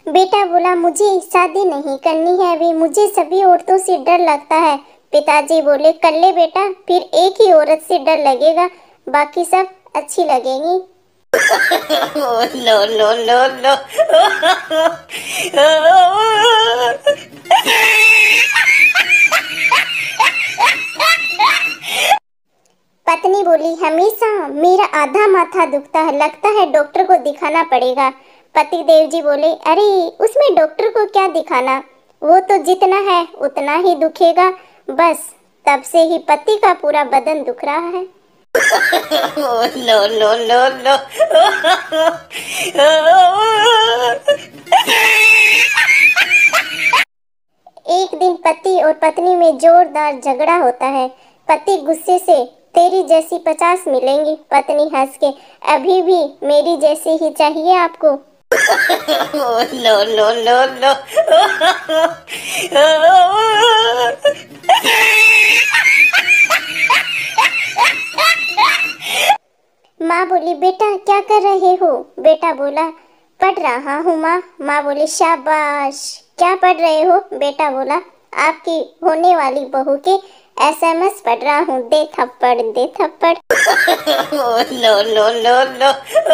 बेटा बोला मुझे शादी नहीं करनी है अभी, मुझे सभी औरतों से डर लगता है। पिताजी बोले कर ले बेटा, फिर एक ही औरत से डर लगेगा, बाकी सब अच्छी लगेंगी। No no no no. पत्नी बोली हमेशा मेरा आधा माथा दुखता है, लगता है डॉक्टर को दिखाना पड़ेगा। पति देव जी बोले अरे उसमें डॉक्टर को क्या दिखाना, वो तो जितना है उतना ही दुखेगा। बस तब से ही पति का पूरा बदन दुख रहा है। No no no no. एक दिन पति और पत्नी में जोरदार झगड़ा होता है। पति गुस्से से तेरी जैसी 50 मिलेंगी। पत्नी हंस के अभी भी मेरी जैसी ही चाहिए आपको। No no no no. माँ बोली बेटा क्या कर रहे हो। बेटा बोला पढ़ रहा हूँ माँ। माँ बोली शाबाश, क्या पढ़ रहे हो। बेटा बोला आपकी होने वाली बहू के SMS पढ़ रहा हूँ, दे थप्पड़ दे थप्पड़। No no no no.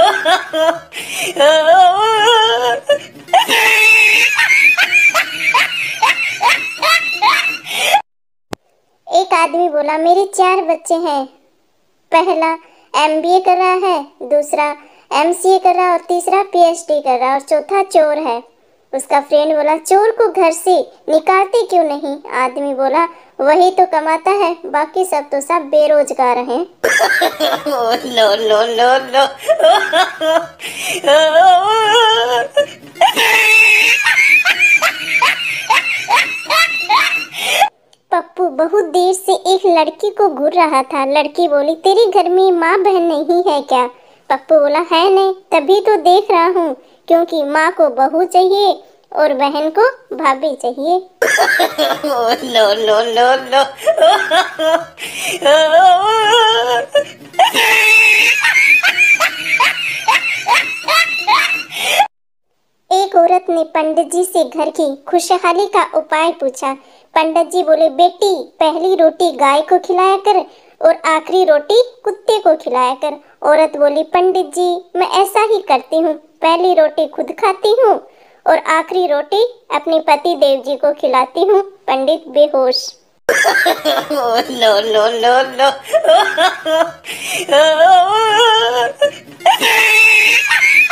एक आदमी बोला मेरे 4 बच्चे हैं, पहला MBA कर रहा है, दूसरा MCA कर रहा है और तीसरा PhD कर रहा है और चौथा चोर है। उसका फ्रेंड बोला चोर को घर से निकालते क्यों नहीं। आदमी बोला वही तो कमाता है, बाकी सब तो सब बेरोजगार हैं। No no no no. Pappu बहुत देर से एक लड़की को घूर रहा था। लड़की बोली तेरे घर में माँ बहन नहीं है क्या। पप्पू बोला है नहीं, तभी तो देख रहा हूँ, क्योंकि माँ को बहू चाहिए और बहन को भाभी चाहिए। No no no no. एक औरत ने पंडित जी से घर की खुशहाली का उपाय पूछा। पंडित जी बोले बेटी पहली रोटी गाय को खिलाया कर और आखिरी रोटी कुत्ते को खिलाया कर। औरत बोली पंडित जी मैं ऐसा ही करती हूँ, पहली रोटी खुद खाती हूँ और आखिरी रोटी अपने पति देव जी को खिलाती हूँ। पंडित बेहोश। No no no no.